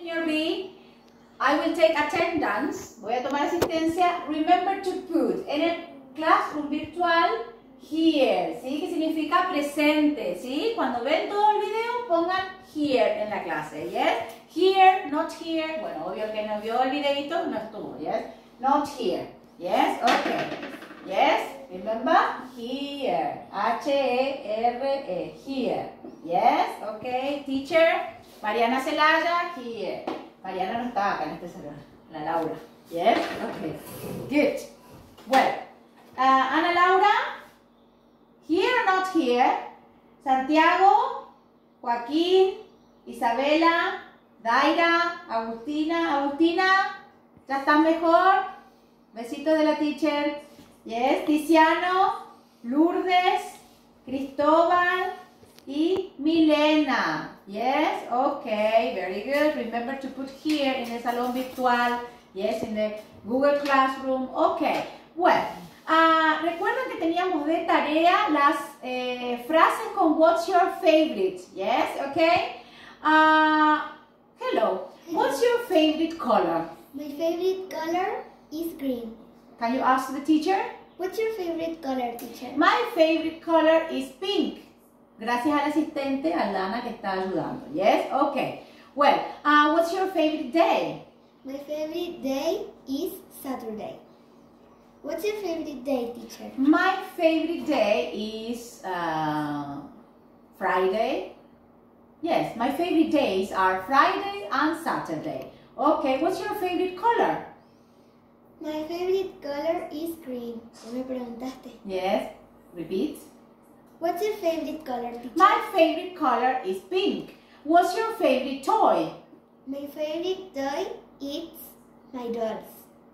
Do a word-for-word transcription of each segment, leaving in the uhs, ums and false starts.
Señor B, I will take attendance. Voy a tomar asistencia. Remember to put en el classroom virtual here, ¿sí? Que significa presente, ¿sí? Cuando ven todo el video, pongan here en la clase, ¿yes? Here, not here. Bueno, obvio que no vio el videito, no estuvo, ¿yes? Not here, ¿yes? Okay. Yes? Remember? Here. H E R E. Here. Yes? Okay. Teacher. Mariana Celaya. Here. Mariana no está acá en este salón. La Laura. Yes? Okay. Good. Well. Uh, Ana Laura. Here or not here? Santiago. Joaquín. Isabela. Daira. Agustina. Agustina. ¿Ya están mejor? Besitos de la teacher. Yes, Tiziano, Lourdes, Cristóbal y Milena. Yes, okay, very good. Remember to put here in the salón virtual. Yes, in the Google Classroom. Okay, well, uh, recuerden que teníamos de tarea las eh, frases con what's your favorite. Yes, okay. Uh, hello, what's your favorite color? My favorite color is green. Can you ask the teacher? What's your favorite color, teacher? My favorite color is pink. Gracias al asistente, Aldana, que está ayudando. Yes? Okay. Well, uh, what's your favorite day? My favorite day is Saturday. What's your favorite day, teacher? My favorite day is uh, Friday. Yes, my favorite days are Friday and Saturday. Okay, what's your favorite color? My favorite color is green. ¿Qué me preguntaste? Yes, repeat. What's your favorite color, teacher? My favorite color is pink. What's your favorite toy? My favorite toy is my dolls.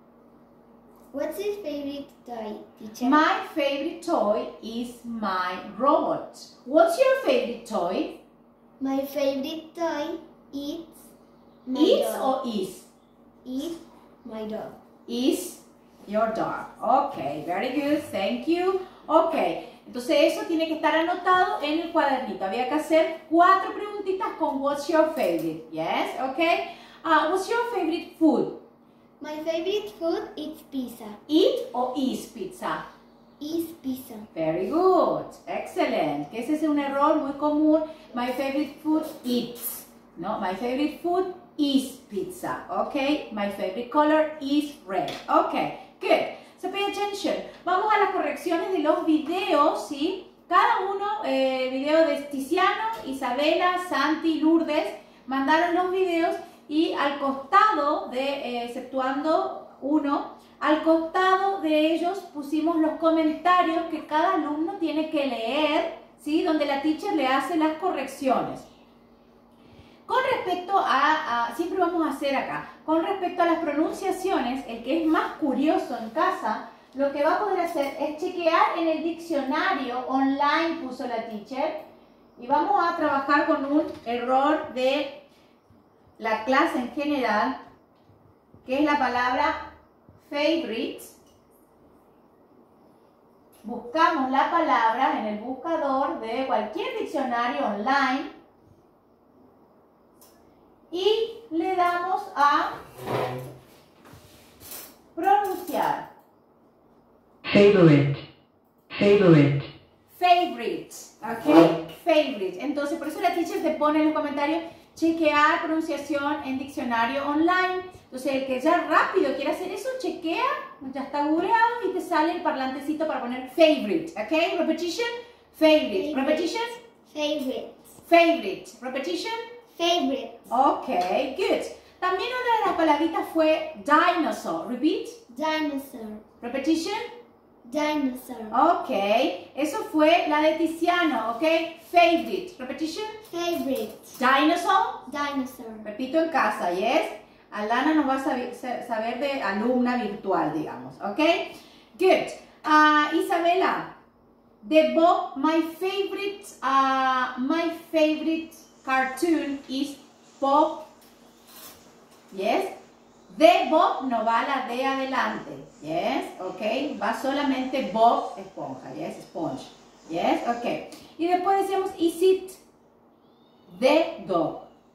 What's your favorite toy, teacher? My favorite toy is my robot. What's your favorite toy? My favorite toy is my Is dog. or is? Is my dog. Is your dog. Ok, very good, thank you. Ok, entonces eso tiene que estar anotado en el cuadernito. Había que hacer cuatro preguntitas con what's your favorite. Yes, ok. Uh, what's your favorite food? My favorite food is pizza. Eat or is pizza? Is pizza. Very good, excellent. Que ese es un error muy común. My favorite food eats. No, my favorite food is pizza. Okay, my favorite color is red. Okay, good. So pay attention. Vamos a las correcciones de los videos, ¿sí? Cada uno, eh, video de Tiziano, Isabela, Santi, Lourdes, mandaron los videos y al costado de, eh, exceptuando uno, al costado de ellos pusimos los comentarios que cada alumno tiene que leer, ¿sí? Donde la teacher le hace las correcciones. Con respecto a, a, siempre vamos a hacer acá, con respecto a las pronunciaciones, el que es más curioso en casa, lo que va a poder hacer es chequear en el diccionario online, puso la teacher, y vamos a trabajar con un error de la clase en general, que es la palabra favorite. Buscamos la palabra en el buscador de cualquier diccionario online, y le damos a pronunciar. Favorite. Favorite. Favorite. Ok. Favorite. Entonces, por eso la teacher te pone en los comentarios chequear pronunciación en diccionario online. Entonces, el que ya rápido quiere hacer eso, chequea, ya está googleado y te sale el parlantecito para poner favorite. Ok. Repetition. Favorite. Favorite. Repetition. Favorite. Favorite. Repetition. Favorite. Ok, good. También una de las palabritas fue dinosaur. Repeat. Dinosaur. Repetition. Dinosaur. Ok, eso fue la de Tiziano, ok. Favorite. Repetition. Favorite. Dinosaur. Dinosaur. Repito en casa, yes. Alana nos va a saber, saber de alumna virtual, digamos, ok. Good. Uh, Isabela. The Bob, my favorite, uh, my favorite cartoon is Bob. Yes. De Bob no va la de adelante. Yes. Ok. Va solamente Bob esponja. Yes. Sponge. Yes. Ok. Y después decimos is it the dog.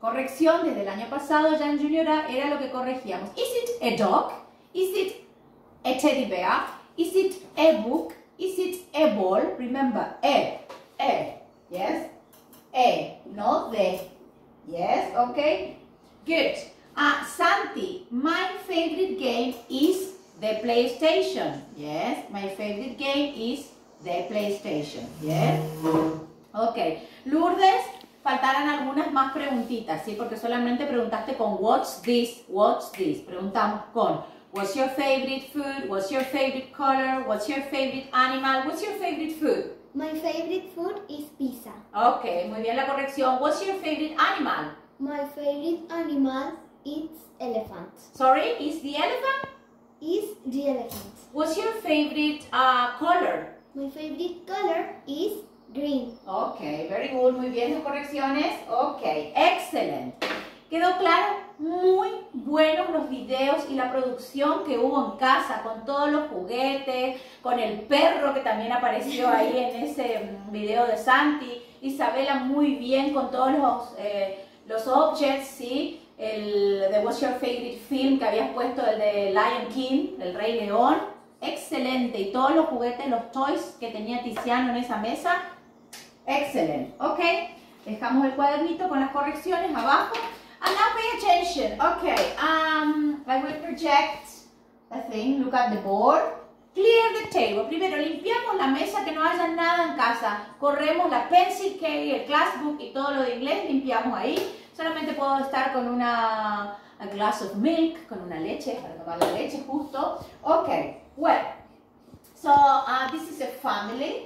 corrección desde el año pasado, ya en Junior A, era lo que corregíamos. Is it a dog? Is it a teddy bear? Is it a book? Is it a ball? Remember, a, a, yes? A, not the. Yes, okay? Good. Uh, Santi, my favorite game is the PlayStation. Yes, my favorite game is the PlayStation. Yes? Okay. Lourdes, faltaran algunas más preguntitas, ¿sí? Porque solamente preguntaste con what's this, what's this. Preguntamos con what's your favorite food, what's your favorite color, what's your favorite animal, what's your favorite food? My favorite food is pizza. Ok, muy bien la corrección. What's your favorite animal? My favorite animal is elephant. Sorry, is the elephant? Is the elephant. What's your favorite uh, color? My favorite color is green. Ok, very good, muy bien las correcciones. Ok, excellent. ¿Quedó claro? Muy buenos los videos y la producción que hubo en casa con todos los juguetes, con el perro que también apareció ahí en ese video de Santi. Isabela muy bien con todos los, eh, los objects, ¿sí? El de What's Your Favorite Film que habías puesto, el de Lion King, el Rey León. Excelente. Y todos los juguetes, los toys que tenía Tiziano en esa mesa. Excelente. Ok, dejamos el cuadernito con las correcciones abajo. And now pay attention. Okay, um, I will project a thing. Look at the board. Clear the table. Primero limpiamos la mesa, que no haya nada en casa. Corremos la pencil case, el classbook y todo lo de inglés. Limpiamos ahí. Solamente puedo estar con una a glass of milk, con una leche, para tomar la leche justo. Okay, well, so uh, this is a family.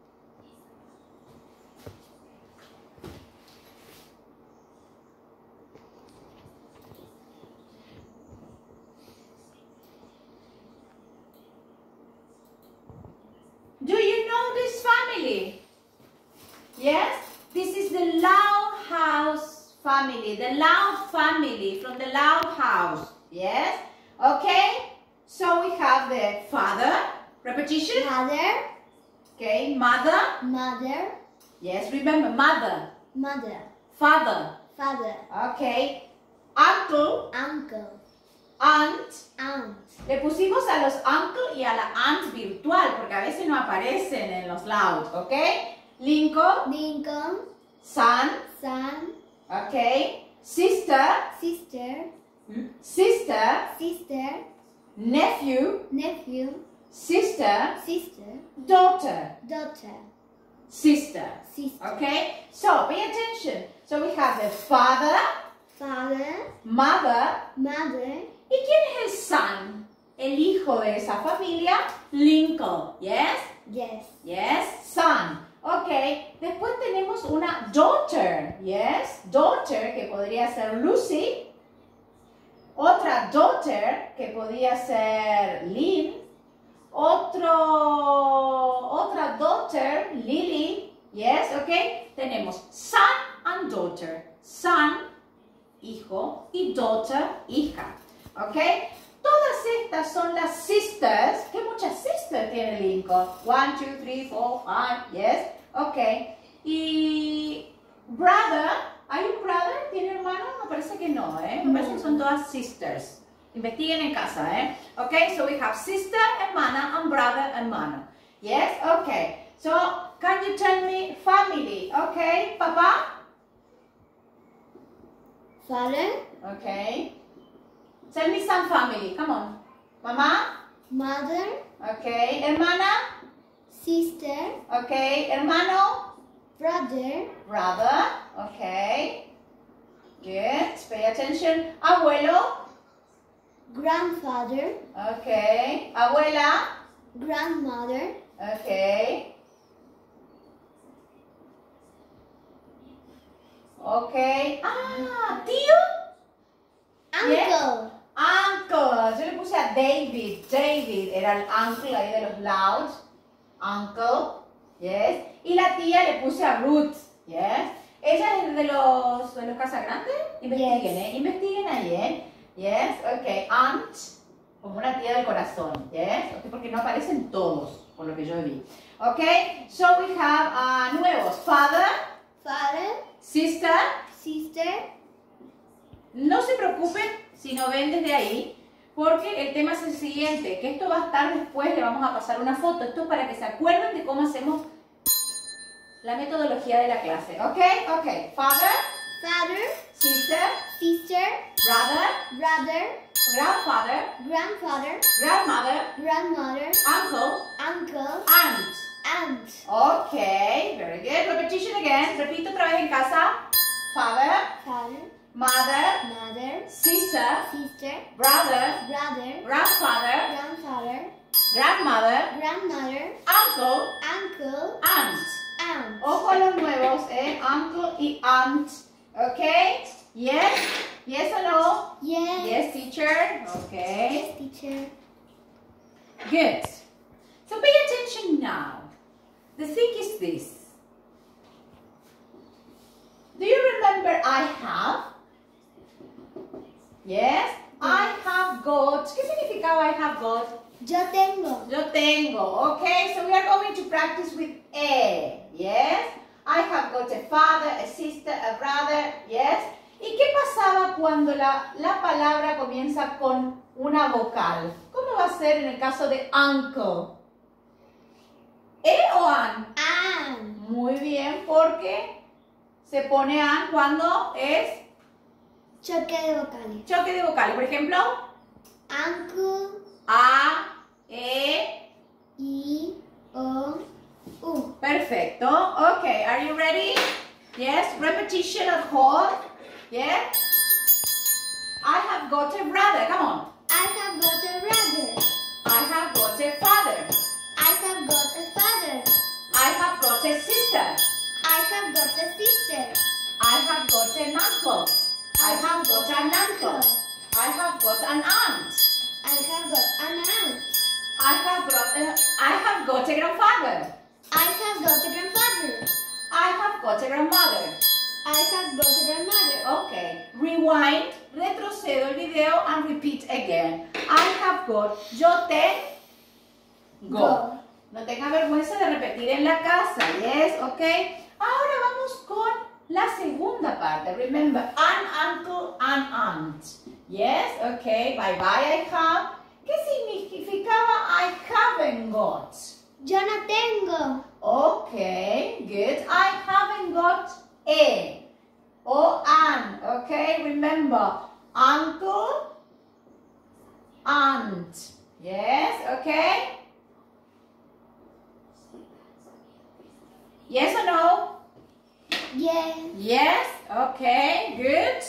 Do you know this family? Yes? This is the Loud House family. The Loud family from the Loud House. Yes? Okay? So we have the father. Repetition. Father. Okay. Mother. Mother. Yes, remember mother. Mother. Father. Father. Okay. Uncle. Uncle. Aunt. Aunt. Le pusimos a los uncle y a la aunt virtual porque a veces no aparecen en los loud, ¿ok? Lincoln. Lincoln. Son. Son. Ok. Sister. Sister. Sister. Sister. Nephew. Nephew. Sister. Sister. Daughter. Daughter. Sister. Sister. Okay? So, pay attention. So, we have the father. Father. Mother. Mother. ¿Y quién es el son? El hijo de esa familia. Lincoln. Yes? Yes. Yes, son. Ok, después tenemos una daughter. Yes, daughter, que podría ser Lucy. Otra daughter, que podría ser Lynn. Otro, otra daughter, Lily. Yes, ok. Tenemos son and daughter. Son, hijo, y daughter, hija. Ok. Todas estas son las sisters. ¿Qué muchas sisters tiene Lincoln? One, two, three, four, five. Yes. Ok. Y brother. ¿Hay un brother? ¿Tiene hermano? Me parece que no, ¿eh? Me parece que son todas sisters. Investiguen en casa, ¿eh? Ok. So we have sister, hermana, and brother, hermano. Yes. Ok. So can you tell me family? Ok. Papá. Father. Ok. Tell me some family. Come on. Mamá. Mother. Okay. Hermana. Sister. Okay. Hermano. Brother. Brother. Okay. Good. Pay attention. Abuelo. Grandfather. Okay. Abuela. Grandmother. Okay. Okay. Ah, tío. Uncle. Yes. Uncle. Yo le puse a David. David era el uncle ahí de los loud. Uncle. Yes. Y la tía le puse a Ruth. Yes. Ella es de los, de los Casagrandes. Investiguen, Yes. ¿eh? Investiguen ahí, ¿eh? Yes. Ok. Aunt. Como una tía del corazón. Yes. Okay, porque no aparecen todos, por lo que yo vi. Ok. So we have uh, nuevos. Father. Father. Sister. Sister. No se preocupen si no ven desde ahí, porque el tema es el siguiente, que esto va a estar después, le vamos a pasar una foto. Esto es para que se acuerden de cómo hacemos la metodología de la clase. ¿Ok? Ok. Father, Father, sister, sister, brother, brother, grandfather, grandfather, grandmother, grandmother, uncle, uncle, aunt. aunt. Ok, very good. Repetition again. Repito otra vez en casa. Father, Father, mother, mother, sister, sister, brother, brother, grandfather, grandfather, grandmother, grandmother, uncle, uncle, aunt. aunt. Ojo a los nuevos, eh? Uncle y aunt. Ok? Yes? Yes or no? Yes. Yes, teacher. Okay. Yes, teacher. Good. So pay attention now. The thing is this. Do you remember I have? Yes? I have got. ¿Qué significaba I have got? Yo tengo. Yo tengo. Okay, so we are going to practice with a. Yes? I have got a father, a sister, a brother. Yes? ¿Y qué pasaba cuando la, la palabra comienza con una vocal? ¿Cómo va a ser en el caso de uncle? ¿E o an? An. Muy bien, porque se pone an cuando es Choque de vocales. choque de vocales. Por ejemplo, Uncle, a, e. I, O, U. Perfecto. Okay, are you ready? Yes, repetition at home. Yes? I have got a brother. Come on. I have got a brother. I have got a father. I have got a father. I have got a sister. I have got a sister. I have got an uncle. I have got an uncle. I have got an aunt. I have got an aunt. I have got a, I have got a grandfather. I have got a grandfather. I have got a grandmother. I have got a grandmother. Okay, rewind, retrocedo el video and repeat again. I have got, yo tengo. Go. No tenga vergüenza de repetir en la casa, yes, okay. Ahora vamos con la segunda parte. Remember, an uncle, an aunt. Yes, okay, bye bye, I have. ¿Qué significaba I haven't got? Yo no tengo. Okay, good. I haven't got a or an. Okay, remember, uncle, aunt. Yes, okay. Yes or no? Yes. Yes, okay, good.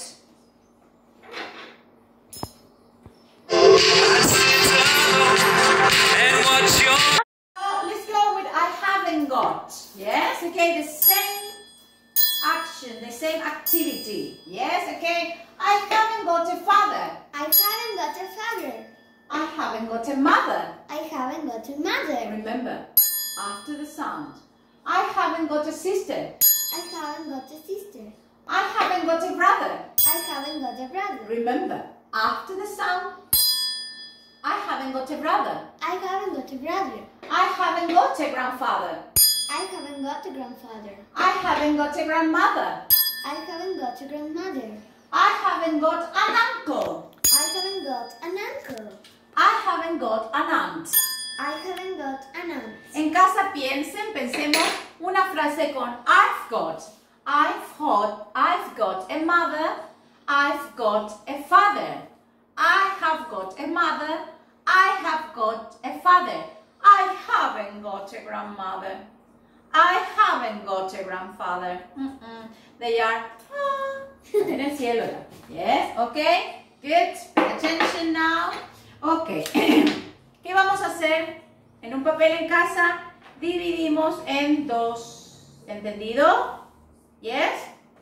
And what's your Oh, let's go with I haven't got. Yes, okay, the same action, the same activity. Yes, okay. I haven't got a father. I haven't got a father. I haven't got a mother. I haven't got a mother. Remember, after the sound. I haven't got a sister. I haven't got a sister. I haven't got a brother. I haven't got a brother. Remember, after the sound. I haven't got a brother. I haven't got a brother. I haven't got a grandfather. I haven't got a grandfather. I haven't got a grandmother. I haven't got a grandmother. I haven't got an uncle. I haven't got an uncle. I haven't got an aunt. I haven't got an aunt. En casa piensen, pensemos una frase con I've got. I've got, I've got a mother. I've got a father. I have got a mother. I have got a father. I haven't got a grandmother. I haven't got a grandfather. Mm-mm. They are ah, en el cielo. Yes, okay. Good. Pay attention now. Okay. ¿Qué vamos a hacer? En un papel en casa dividimos en dos. ¿Entendido? Yes.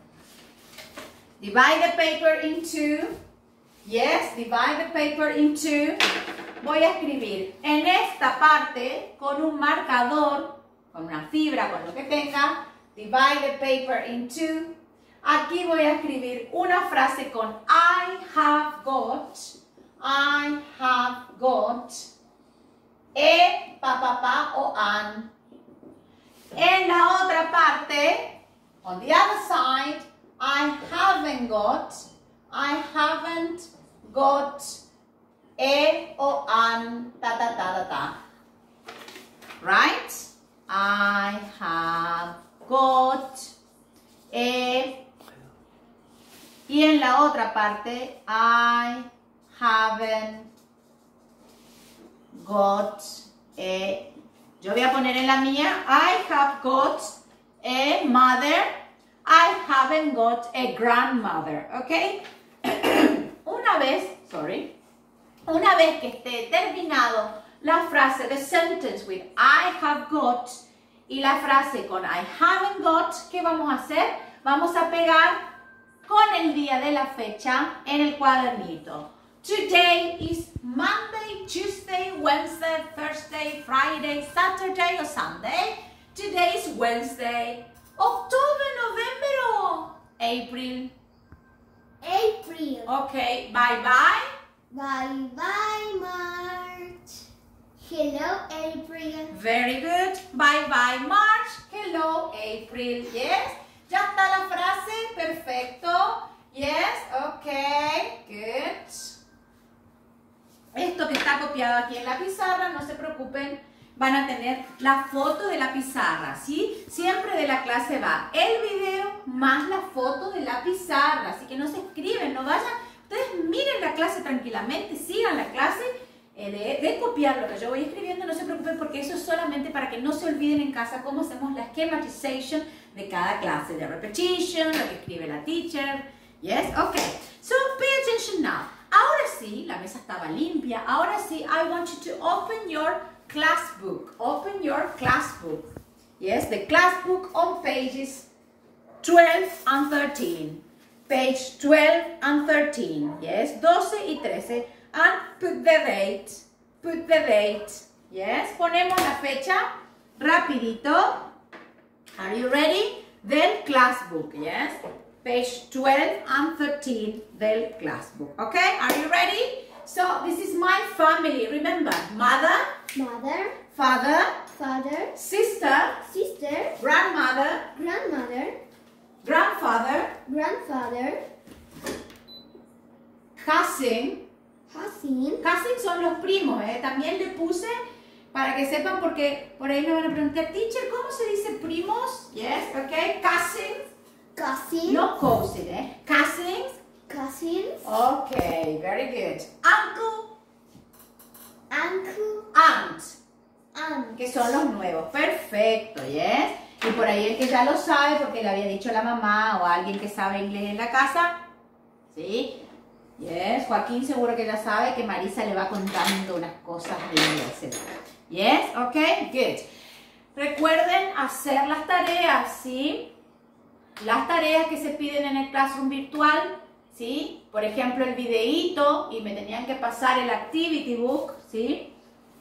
Divide the paper in two. Yes, divide the paper in two. Voy a escribir en esta parte con un marcador, con una fibra, con lo que tenga. Divide the paper in two. Aquí voy a escribir una frase con I have got. I have got. E, pa, pa, pa o an. En la otra parte, on the other side, I haven't got. I haven't got a o an ta ta ta ta ta. Right? I have got a. Y en la otra parte, I haven't got a. Yo voy a poner en la mía, I have got a mother. I haven't got a grandmother. ¿Ok? Una vez, sorry, una vez que esté terminado la frase, the sentence with I have got y la frase con I haven't got, ¿qué vamos a hacer? Vamos a pegar con el día de la fecha en el cuadernito. Today is Monday, Tuesday, Wednesday, Thursday, Friday, Saturday or Sunday. Today is Wednesday. October, November, April. April. Okay, bye bye. Bye bye, March. Hello, April. Very good. Bye bye, March. Hello, April. Yes. Ya está la frase. Perfecto. Yes. Okay. Good. Esto que está copiado aquí en la pizarra, no se preocupen. Van a tener la foto de la pizarra, ¿sí? Siempre de la clase va el video más la foto de la pizarra. Así que no se escriben, no vayan. Ustedes miren la clase tranquilamente, sigan la clase eh, de, de copiar lo que yo voy escribiendo. No se preocupen porque eso es solamente para que no se olviden en casa cómo hacemos la schematization de cada clase. De repetition, lo que escribe la teacher. Yes, okay. So pay attention now. Ahora sí, la mesa estaba limpia. Ahora sí, I want you to open your class book. Open your class book. Yes, the class book on pages twelve and thirteen. Page twelve and thirteen. Yes, doce y trece. And put the date. Put the date. Yes, ponemos la fecha rapidito. Are you ready? Del class book. Yes, page twelve and thirteen del class book. Okay, are you ready? So this is my family. Remember, mother, Mother, father, father, sister, sister, grandmother, grandmother, grandfather, grandfather, cousin. cousin, Cousin son los primos, ¿eh? También le puse para que sepan porque por ahí me van a preguntar, teacher, ¿cómo se dice primos? Yes, okay, cousins, cousin, no cousin, ¿eh? Cousins. cousins, Okay, very good. Uncle, uncle, aunt, aunt, que son los nuevos. Perfecto, yes. Y por ahí el que ya lo sabe porque le había dicho la mamá o alguien que sabe inglés en la casa, ¿sí? Yes, Joaquín seguro que ya sabe que Marisa le va contando unas cosas de inglés. Yes, okay, good. Recuerden hacer las tareas, ¿sí? Las tareas que se piden en el Classroom virtual, ¿sí? Por ejemplo, el videíto y me tenían que pasar el activity book, ¿sí?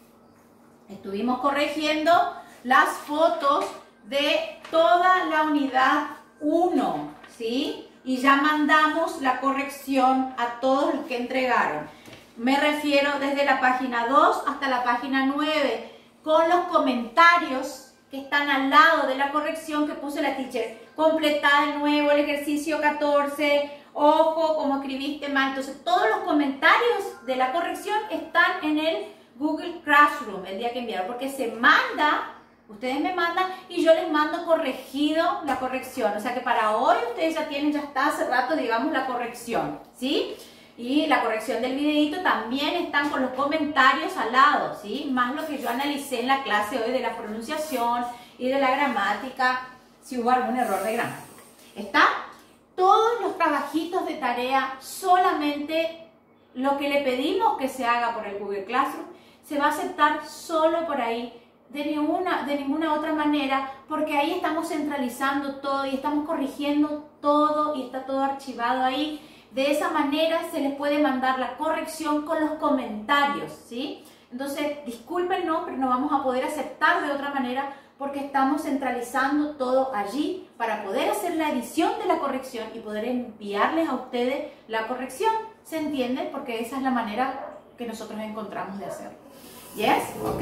Estuvimos corrigiendo las fotos de toda la unidad uno, ¿sí? Y ya mandamos la corrección a todos los que entregaron. Me refiero desde la página dos hasta la página nueve, con los comentarios que están al lado de la corrección que puso la teacher. Completá de nuevo el ejercicio catorce, ojo, como escribiste mal. Entonces, todos los comentarios de la corrección están en el Google Classroom el día que enviaron, porque se manda. Ustedes me mandan y yo les mando corregido la corrección. O sea que para hoy ustedes ya tienen, ya está hace rato, digamos, la corrección, ¿sí? Y la corrección del videito también están con los comentarios al lado, ¿sí? Más lo que yo analicé en la clase hoy de la pronunciación y de la gramática, si hubo algún error de gramática. ¿Está? Todos los trabajitos de tarea, solamente lo que le pedimos que se haga por el Google Classroom, se va a aceptar solo por ahí. De ninguna, de ninguna otra manera, porque ahí estamos centralizando todo y estamos corrigiendo todo y está todo archivado ahí. De esa manera se les puede mandar la corrección con los comentarios, ¿sí? Entonces, discúlpenos, pero no vamos a poder aceptar de otra manera porque estamos centralizando todo allí para poder hacer la edición de la corrección y poder enviarles a ustedes la corrección. ¿Se entiende? Porque esa es la manera que nosotros encontramos de hacerlo. ¿Yes? ¿Ok?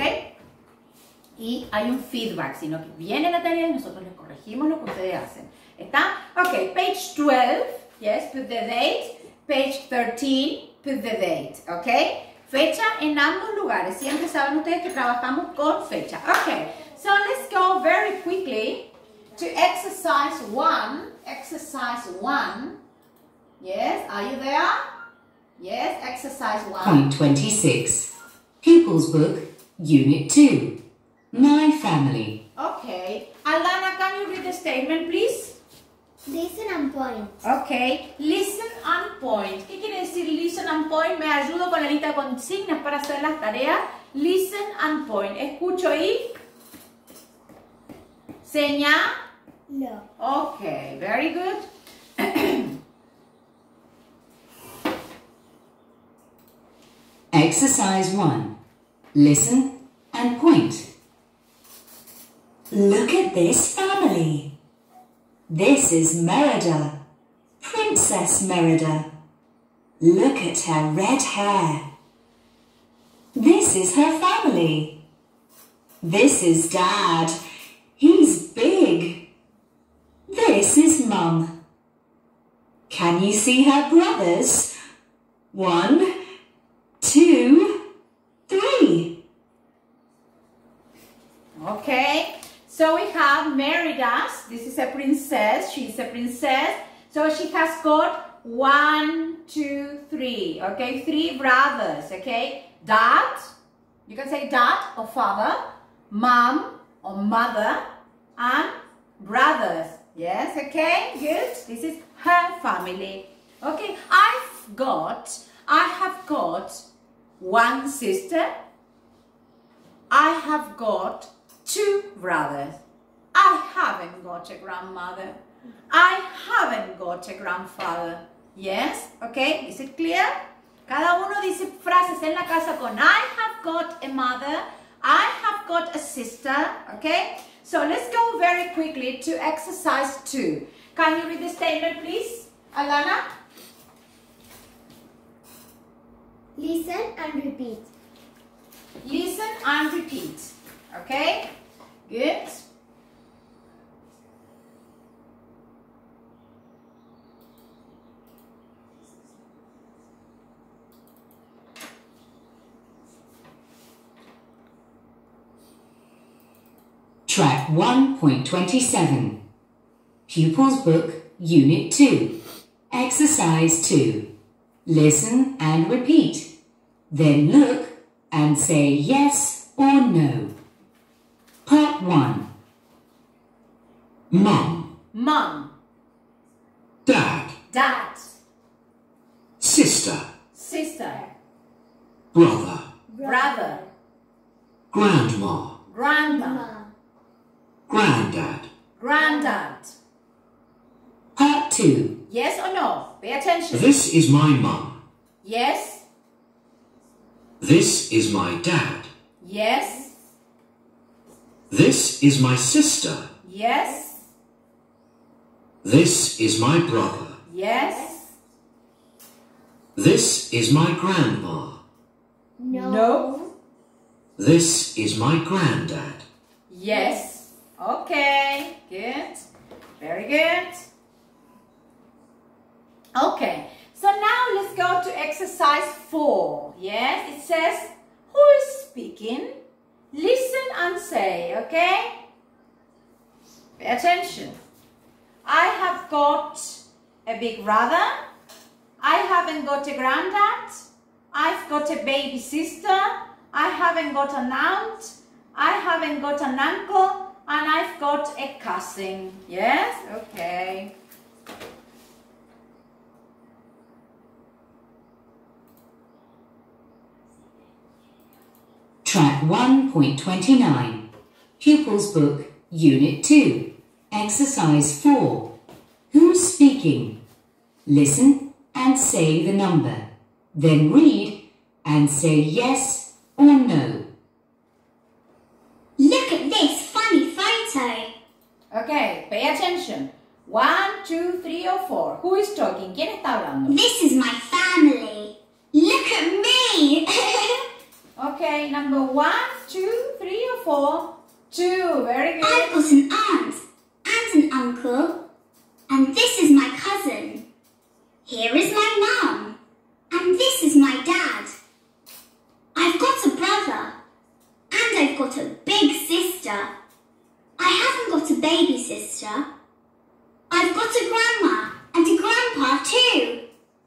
Y hay un feedback, sino que viene la tarea y nosotros les corregimos lo que ustedes hacen. ¿Está? Ok, page twelve, yes, put the date. page thirteen, put the date, ¿ok? Fecha en ambos lugares. Siempre saben ustedes que trabajamos con fecha. Okay, so let's go very quickly to exercise one. Exercise one. Yes, are you there? Yes, exercise one. Point twenty-six. Pupils Book, Unit two. My family. Okay. Alana, can you read the statement, please? Listen and point. Okay. Listen and point. ¿Qué quiere decir listen and point? Me ayudo con la lista de consignas para hacer las tareas. Listen and point. Escucho y señalo. No. Okay, very good. Exercise one. Listen and point. Look at this family. This is Merida, Princess Merida. Look at her red hair. This is her family. This is Dad. He's big. This is Mum. Can you see her brothers? One, two, three. Okay, so we have Merida. This is a princess. She's a princess. So she has got one, two, three. Okay, three brothers. Okay, dad. You can say dad or father, mom or mother, and brothers. Yes, okay, good. This is her family. Okay, I've got, I have got one sister. I have got two brothers. I haven't got a grandmother. I haven't got a grandfather. Yes, okay, is it clear? Cada uno dice frases en la casa con I have got a mother, I have got a sister, okay? So let's go very quickly to exercise two. Can you read the statement, please, Alana? Listen and repeat. Listen and repeat, okay? Good. Track one point twenty-seven. Pupils Book, Unit two. Exercise two. Listen and repeat. Then look and say yes or no. Part one. Mum. Mom. Dad, Dad. sister, Sister. brother, Brother. grandma, Grandma. Mom. granddad, Granddad. Part two. Yes or no? Pay attention. this is my mum, Yes. this is my dad, Yes. this is my sister, Yes. this is my brother, Yes. this is my grandma, No. No. this is my granddad. Yes. Okay. Good. Very good. Okay. So now let's go to exercise four. Yes. It says, who is speaking? Listen and say, okay? Pay attention. I have got a big brother. I haven't got a granddad. I've got a baby sister. I haven't got an aunt. I haven't got an uncle. And I've got a cousin. Yes? Okay. Track one point twenty-nine. Pupils Book, Unit two. Exercise four. Who's speaking? Listen and say the number. Then read and say yes or no. Look at this funny photo. Okay, pay attention. One, two, three, or four. Who is talking? ¿Quién está hablando? This is my family. Look at me. Okay, number one, two, three, or four. Two, very I've good. got an aunt and an uncle. And this is my cousin. Here is my mum. sister. I've got a grandma and a grandpa too.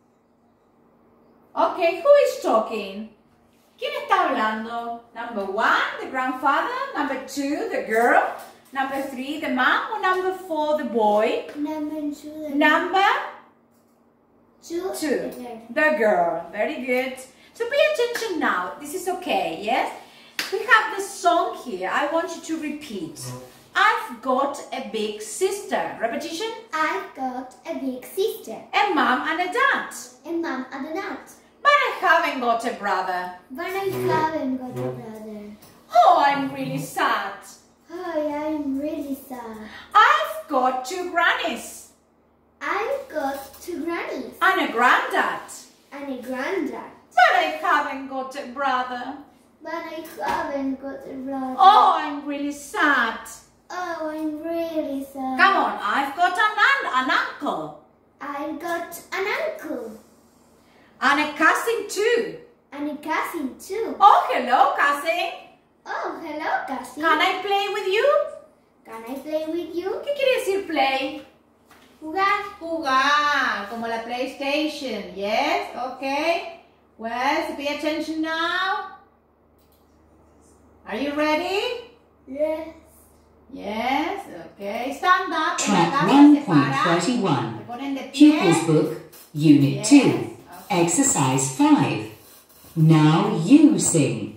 Okay, who is talking? ¿Quién está hablando? Number one, the grandfather. Number two, the girl. Number three, the mom. Or number four, the boy. Number two. Number two. two, the girl. Very good. So pay attention now. This is okay, yes? We have the song here. I want you to repeat. I've got a big sister. Repetition. I've got a big sister. A mom and a dad. A mom and a dad. But I haven't got a brother. But I haven't got a brother. Oh, I'm really sad. Oh, I'm really sad. I've got two grannies. I've got two grannies. And a granddad. And a granddad. But I haven't got a brother. But I haven't got a brother. Oh, I'm really sad. Oh, I'm really sad. Come on, I've got an, an, an uncle. I've got an uncle. And a cousin too. And a cousin too. Oh, hello, cousin. Oh, hello, cousin. Can I play with you? Can I play with you? ¿Qué quiere decir play? Jugar. Jugar, como la PlayStation. Yes, okay. Well, so pay attention now. Are you ready? Yes. Yes, okay. Stand up. Track one point thirty-one. Pupils Book, Unit Yes. two. Okay. Exercise five. Now you sing.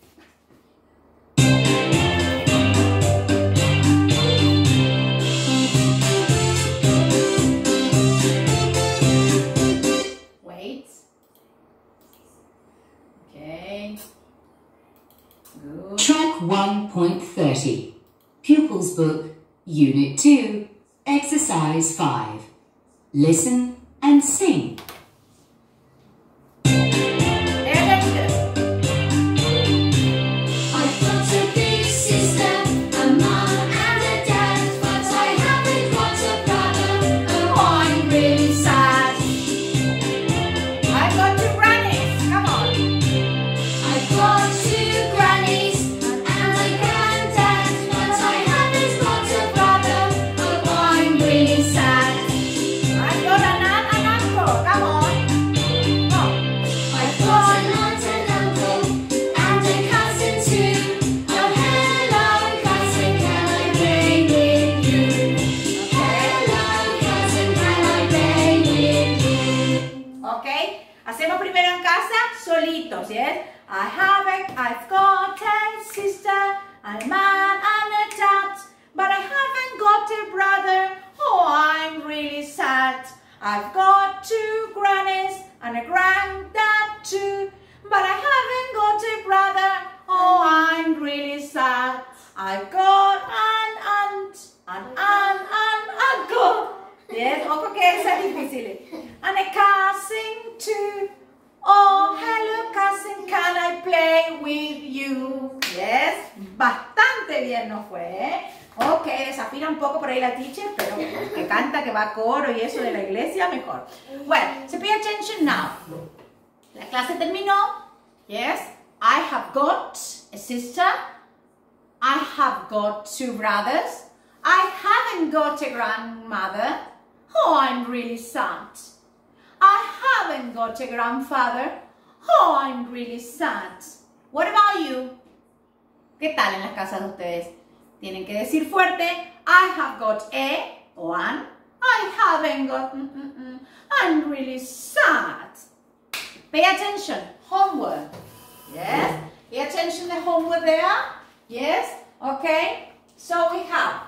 Wait. Okay. Good. Track one point thirty. Pupils Book, Unit two. Exercise five. Listen and sing. I've got a big sister, a mom and a dad, but I haven't got a brother. Oh, I'm really sad. I've got two grannies. Come on. I've got two grannies and a granddad, but I haven't got a brother. Oh, I'm really sad. I've got an aunt and uncle. Come on. Come on. I've got an aunt and uncle and a cousin too. Oh, hello, cousin, can I play with you? Hello, cousin, can I play with you? Okay. Hacemos primero en casa solitos, yes? I have a, I've got a sister, a man and a dad, but I haven't got a brother. Oh, I'm really sad. I've got two grannies and a granddad too, but I haven't got a brother. Oh, I'm really sad. I've got an aunt, an aunt, an uncle. Yes, ojo que esa es difícil. And a cousin too. Oh, hello cousin, can I play with you? Yes, bastante bien nos fue, ¿eh? Ok, desafina un poco por ahí la teacher, pero que canta, que va a coro y eso de la iglesia, mejor. Well, so pay attention now. La clase terminó. Yes, I have got a sister. I have got two brothers. I haven't got a grandmother. Oh, I'm really sad. I haven't got a grandfather. Oh, I'm really sad. What about you? ¿Qué tal en las casas de ustedes? Tienen que decir fuerte. I have got a one. I haven't got. Mm, mm, mm. I'm really sad. Pay attention. Homework. Yes. Pay attention to the homework there. Yes. Okay. So we have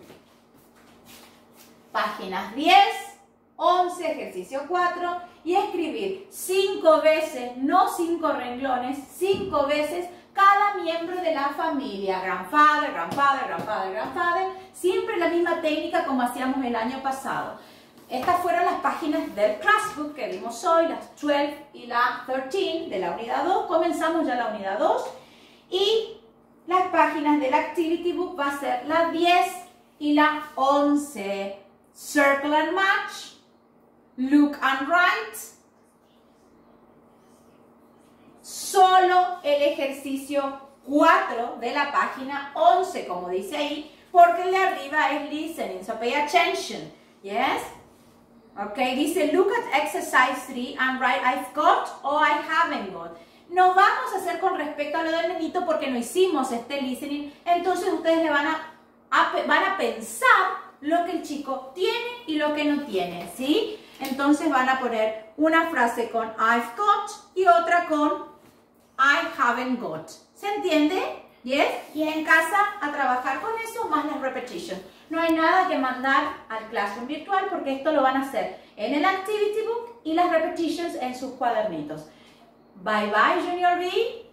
páginas diez, once, ejercicio cuatro y escribir cinco veces, no cinco renglones, cinco veces cada miembro de la familia. Grandfather, grandfather, grandfather, grandfather. Siempre la misma técnica como hacíamos el año pasado. Estas fueron las páginas del Classbook que vimos hoy, las doce y la trece de la unidad dos. Comenzamos ya la unidad dos. Y las páginas del Activity Book va a ser la diez y la once. Circle and match. Look and write. Solo el ejercicio cuatro de la página once, como dice ahí, porque el de arriba es listening. So pay attention. Yes? Okay, dice, look at exercise three and write I've got or I haven't got. No vamos a hacer con respecto a lo del nenito porque no hicimos este listening. Entonces ustedes le van a, a, van a pensar lo que el chico tiene y lo que no tiene, ¿sí? Entonces van a poner una frase con I've got y otra con I haven't got. ¿Se entiende? ¿Yes? Y en casa a trabajar con eso más las repetitions. No hay nada que mandar al Classroom virtual porque esto lo van a hacer en el Activity Book y las repetitions en sus cuadernitos. Bye bye, Junior B.